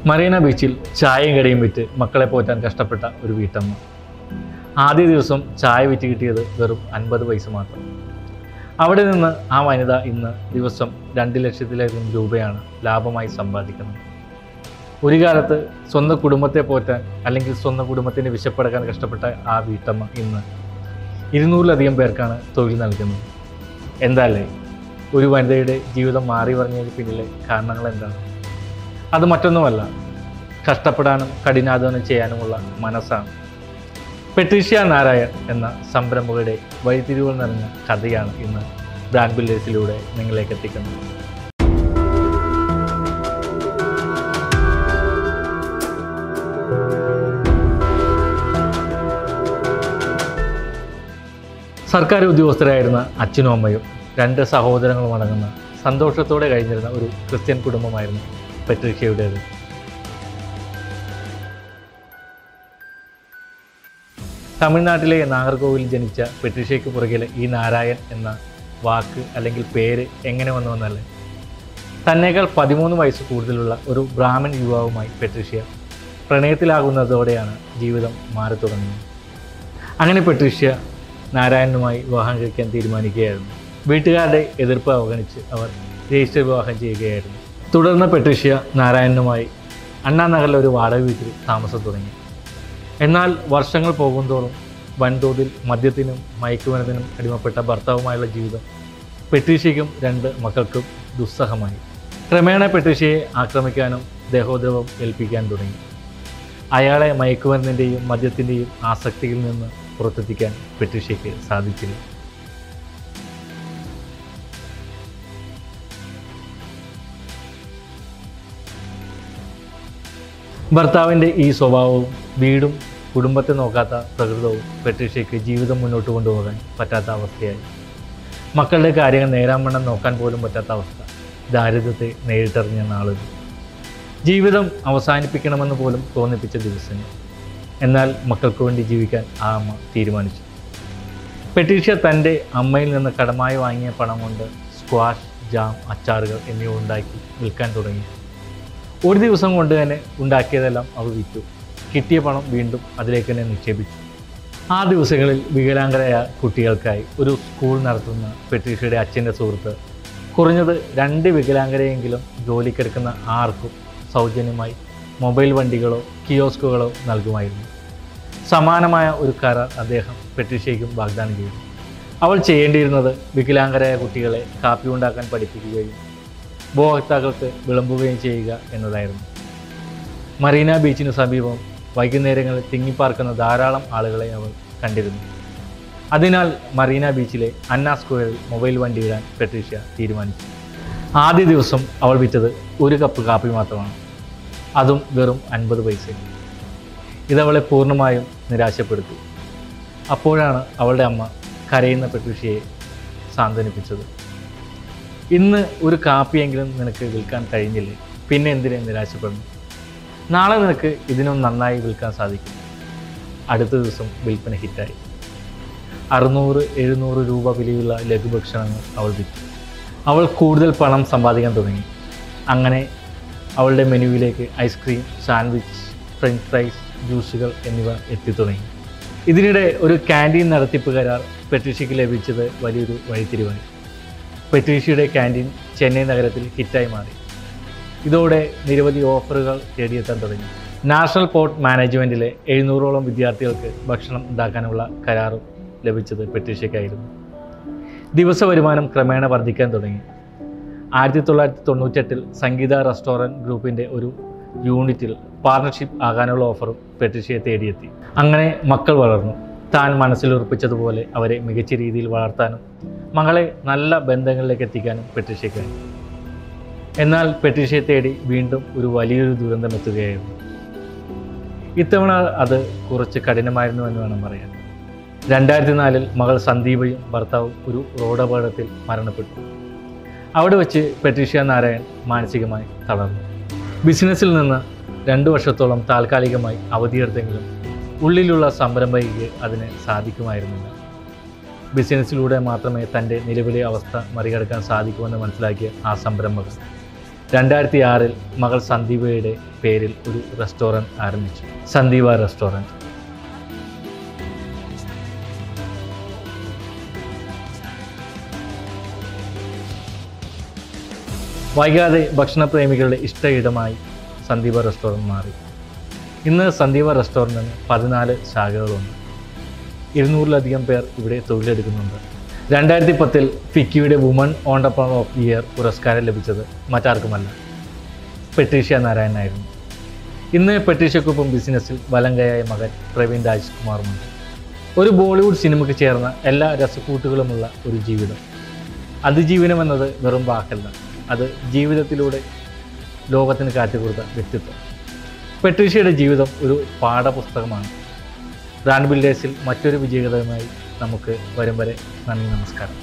മറീന ബീച്ചിൽ ചായയും കടിയും വിറ്റ് മക്കളെ പോറ്റാൻ കഷ്ടപ്പെട്ട ഒരു വീട്ടമ്മ. ആദ്യ ദിവസം ചായ വിറ്റ് കിട്ടിയത് വെറും 50 പൈസ മാത്രം. അവിടെ നിന്ന് ആ വനിത ഇന്ന് ദിവസം 2 ലക്ഷത്തിലധികം രൂപയാണ് ലാഭമായി സമ്പാദിക്കുന്നത്. ഒരു കാലത്ത് സ്വന്തം കുടുംബത്തെ പോറ്റാൻ അല്ലെങ്കിൽ സ്വന്തം കുടുംബത്തിൻ്റെ വിശപ്പടക്കാൻ കഷ്ടപ്പെട്ട ആ വീട്ടമ്മ ഇന്ന് 200-ലധികം പേർക്കാണ് തൊഴിൽ നൽകുന്നത്. എന്താല്ലേ ഒരു വനിതയുടെ ജീവിതം മാറി പറഞ്ഞതിന് പിന്നിലെ കാരണങ്ങൾ എന്താണ്? അത് മറ്റൊന്നുമല്ല, കഷ്ടപ്പെടാനും കഠിനാധ്വാനം ചെയ്യാനുമുള്ള മനസ്സാണ്. പെട്രീഷ്യ നാരായൺ എന്ന സംരംഭകരുടെ വഴിത്തിരിവുകൾ നിറഞ്ഞ കഥയാണ് ഇന്ന് ബ്രാൻഡ് ബിൽഡേഴ്സിലൂടെ നിങ്ങളിലേക്ക് എത്തിക്കുന്നത്. സർക്കാർ ഉദ്യോഗസ്ഥരായിരുന്ന അച്ഛനും അമ്മയും 2 സഹോദരങ്ങളും അടങ്ങുന്ന സന്തോഷത്തോടെ കഴിഞ്ഞിരുന്ന ഒരു ക്രിസ്ത്യൻ കുടുംബമായിരുന്നു പെട്രീഷ്യയുടേത്. തമിഴ്നാട്ടിലെ നാഗർകോവിലിൽ ജനിച്ച പെട്രീഷ്യയ്ക്ക് പുറകിലെ ഈ നാരായൺ എന്ന വാക്ക് അല്ലെങ്കിൽ പേര് എങ്ങനെ വന്നുവെന്നല്ലേ? തന്നേക്കാൾ 13 വയസ്സ് കൂടുതലുള്ള ഒരു ബ്രാഹ്മൺ യുവാവുമായി പെട്രീഷ്യ പ്രണയത്തിലാകുന്നതോടെയാണ് ജീവിതം മാറി തുടങ്ങിയത്. അങ്ങനെ പെട്രീഷ്യ നാരായണനുമായി വിവാഹം കഴിക്കാൻ തീരുമാനിക്കുകയായിരുന്നു. വീട്ടുകാരുടെ എതിർപ്പ് അവഗണിച്ച് അവർ രജിസ്റ്റർ വിവാഹം ചെയ്യുകയായിരുന്നു. തുടർന്ന് പെട്രീഷ്യ നാരായണനുമായി അണ്ണാനഗറിലെ ഒരു വാടക വീട്ടിൽ താമസം തുടങ്ങി. എന്നാൽ വർഷങ്ങൾ പോകുന്തോറും വൻതോതിൽ മദ്യത്തിനും മയക്കുമരുന്നിനും അടിമപ്പെട്ട ഭർത്താവുമായുള്ള ജീവിതം പെട്രീഷ്യയ്ക്കും 2 മക്കൾക്കും ദുസ്സഹമായി. ക്രമേണ പെട്രീഷ്യയെ ആക്രമിക്കാനും ദേഹോദ്രവം ഏൽപ്പിക്കാൻ തുടങ്ങി. അയാളെ മയക്കുമരുന്നിൻ്റെയും മദ്യത്തിൻ്റെയും ആസക്തിയിൽ നിന്ന് പുറത്തെത്തിക്കാൻ പെട്രീഷ്യയ്ക്ക് സാധിച്ചില്ല. ഭർത്താവിൻ്റെ ഈ സ്വഭാവവും വീടും കുടുംബത്തെ നോക്കാത്ത പ്രകൃതവും പെട്രീഷ്യയ്ക്ക് ജീവിതം മുന്നോട്ട് കൊണ്ടുപോകാൻ പറ്റാത്ത അവസ്ഥയായി. മക്കളുടെ കാര്യങ്ങൾ നേരാവണ്ണം നോക്കാൻ പോലും പറ്റാത്ത അവസ്ഥ. ദാരിദ്ര്യത്തെ നേരിട്ടറിഞ്ഞ നാളുകൾ, ജീവിതം അവസാനിപ്പിക്കണമെന്ന് പോലും തോന്നിപ്പിച്ച ദിവസങ്ങൾ. എന്നാൽ മക്കൾക്ക് വേണ്ടി ജീവിക്കാൻ ആ അമ്മ തീരുമാനിച്ചു. പെട്രീഷ്യ തൻ്റെ അമ്മയിൽ നിന്ന് കടമായി വാങ്ങിയ പണം കൊണ്ട് സ്ക്വാഷ്, ജാം, അച്ചാറുകൾ എന്നിവ ഉണ്ടാക്കി വിൽക്കാൻ തുടങ്ങി. ഒരു ദിവസം കൊണ്ട് തന്നെ ഉണ്ടാക്കിയതെല്ലാം അവ വിറ്റു. കിട്ടിയ പണം വീണ്ടും അതിലേക്ക് തന്നെ നിക്ഷേപിച്ചു. ആ ദിവസങ്ങളിൽ വികലാംഗരായ കുട്ടികൾക്കായി ഒരു സ്കൂൾ നടത്തുന്ന പെട്രീഷ്യയുടെ അച്ഛൻ്റെ സുഹൃത്ത് കുറഞ്ഞത് 2 വികലാംഗരെയെങ്കിലും ജോലിക്കെടുക്കുന്ന ആർക്കും സൗജന്യമായി മൊബൈൽ വണ്ടികളോ കിയോസ്കുകളോ നൽകുമായിരുന്നു. സമാനമായ ഒരു കരാർ അദ്ദേഹം പെട്രീഷ്യയ്ക്കും വാഗ്ദാനം ചെയ്തു. അവൾ ചെയ്യേണ്ടിയിരുന്നത് വികലാംഗരായ കുട്ടികളെ കാപ്പി ഉണ്ടാക്കാൻ പഠിപ്പിക്കുകയും ഉപഭോക്താക്കൾക്ക് വിളമ്പുകയും ചെയ്യുക എന്നതായിരുന്നു. മറീന ബീച്ചിന് സമീപം വൈകുന്നേരങ്ങളിൽ തിങ്ങിപ്പാർക്കുന്ന ധാരാളം ആളുകളെ അവൾ കണ്ടിരുന്നു. അതിനാൽ മറീന ബീച്ചിലെ അന്ന സ്ക്വയറിൽ മൊബൈൽ വണ്ടി ഇടാൻ പെട്രീഷ്യ തീരുമാനിച്ചു. ആദ്യ ദിവസം അവൾ വിറ്റത് 1 കപ്പ് കാപ്പി മാത്രമാണ്, അതും വെറും 50 പൈസ. ഇതവളെ പൂർണ്ണമായും നിരാശപ്പെടുത്തി. അപ്പോഴാണ് അവളുടെ അമ്മ കരയുന്ന പെട്രീഷ്യയെ സാന്ത്വനിപ്പിച്ചത്. ഇന്ന് ഒരു കാപ്പിയെങ്കിലും നിനക്ക് വിൽക്കാൻ കഴിഞ്ഞില്ലേ, പിന്നെ എന്തിനെ നിരാശപ്പെടുന്നു? നാളെ നിനക്ക് ഇതിനും നന്നായി വിൽക്കാൻ സാധിക്കും. അടുത്ത ദിവസം വിൽപ്പന ഹിറ്റായി. 600-700 രൂപ വിലയുള്ള ലഘുഭക്ഷണങ്ങൾ അവൾ വിറ്റു. അവൾ കൂടുതൽ പണം സമ്പാദിക്കാൻ തുടങ്ങി. അങ്ങനെ അവളുടെ മെനുവിലേക്ക് ഐസ്ക്രീം, സാൻഡ്വിച്ച്, ഫ്രഞ്ച് ഫ്രൈസ്, ജ്യൂസുകൾ എന്നിവ എത്തിത്തുടങ്ങി. ഇതിനിടെ ഒരു ക്യാൻറ്റീൻ നടത്തിപ്പ് കരാർ പെട്രീഷ്യയ്ക്ക് ലഭിച്ചത് വലിയൊരു വഴിത്തിരിവായി. പെട്രീഷ്യയുടെ ക്യാൻറ്റീൻ ചെന്നൈ നഗരത്തിൽ ഹിറ്റായി മാറി. ഇതോടെ നിരവധി ഓഫറുകൾ തേടിയെത്താൻ തുടങ്ങി. നാഷണൽ പോർട്ട് മാനേജ്മെൻറ്റിലെ 700ഓളം വിദ്യാർത്ഥികൾക്ക് ഭക്ഷണം ഉണ്ടാക്കാനുള്ള കരാറും ലഭിച്ചത് പെട്രീഷ്യയ്ക്കായിരുന്നു. ദിവസ വരുമാനം ക്രമേണ വർദ്ധിക്കാൻ തുടങ്ങി. 1998-ൽ സംഗീത റെസ്റ്റോറൻറ്റ് ഗ്രൂപ്പിൻ്റെ ഒരു യൂണിറ്റിൽ പാർട്ണർഷിപ്പ് ആകാനുള്ള ഓഫറും പെട്രീഷ്യയെ തേടിയെത്തി. അങ്ങനെ മക്കൾ വളർന്നു. താൻ മനസ്സിലുറപ്പിച്ചതുപോലെ അവരെ മികച്ച രീതിയിൽ വളർത്താനും മകളെ നല്ല ബന്ധങ്ങളിലേക്ക് എത്തിക്കാനും പെട്രീഷ്യയ്ക്കായി. എന്നാൽ പെട്രീഷ്യയെ തേടി വീണ്ടും ഒരു വലിയൊരു ദുരന്തം എത്തുകയായിരുന്നു. ഇത്തവണ അത് കുറച്ച് കഠിനമായിരുന്നു എന്ന് വേണം പറയാൻ. 2004-ൽ മകൾ സന്ദീപയും ഭർത്താവും ഒരു റോഡപകടത്തിൽ മരണപ്പെട്ടു. അവിടെ വെച്ച് പെട്രീഷ്യ നാരായൺ മാനസികമായി തളർന്നു. ബിസിനസ്സിൽ നിന്ന് 2 വർഷത്തോളം താൽക്കാലികമായി അവധിയെടുത്തെങ്കിലും ഉള്ളിലുള്ള സംരംഭകയ്ക്ക് അതിന് സാധിക്കുമായിരുന്നില്ല. ബിസിനസ്സിലൂടെ മാത്രമേ തൻ്റെ നിലവിലെ അവസ്ഥ മറികടക്കാൻ സാധിക്കുമെന്ന് മനസ്സിലാക്കിയ ആ സംരംഭകർ 2006 മകൾ സന്ദീപയുടെ പേരിൽ ഒരു റെസ്റ്റോറൻറ്റ് ആരംഭിച്ചു, സന്ദീപ റെസ്റ്റോറൻറ്റ്. വൈകാതെ ഭക്ഷണപ്രേമികളുടെ ഇഷ്ട ഇടമായി സന്ദീപ റെസ്റ്റോറൻറ്റ് മാറി. ഇന്ന് സന്ദീപ റെസ്റ്റോറൻറ്റിന് 14 ശാഖകളുണ്ട്. 200-ലധികം പേർ ഇവിടെ തൊഴിലെടുക്കുന്നുണ്ട്. 2010 ഫിക്കിയുടെ woman entrepreneur of the year പുരസ്കാരം ലഭിച്ചത് മറ്റാർക്കുമല്ല, പെട്രീഷ്യ നാരായണനായിരുന്നു. ഇന്ന് പെട്രീഷ്യക്കൊപ്പം ബിസിനസ്സിൽ വലങ്കയായ മകൻ പ്രവീൺ രാജ്കുമാറുമുണ്ട്. ഒരു ബോളിവുഡ് സിനിമയ്ക്ക് ചേർന്ന എല്ലാ രസക്കൂട്ടുകളുമുള്ള ഒരു ജീവിതം. അതിജീവനം എന്നത് വെറും വാക്കല്ല, അത് ജീവിതത്തിലൂടെ ലോകത്തിന് കാറ്റിക്കൊടുത്ത വ്യക്തിത്വം. പെട്രീഷ്യയുടെ ജീവിതം ഒരു പാഠപുസ്തകമാണ്. ബ്രാൻഡ് ബിൽഡേഴ്സിൽ മറ്റൊരു വിജയകഥയുമായി നമുക്ക് വരും വരെ. നന്ദി, നമസ്കാരം.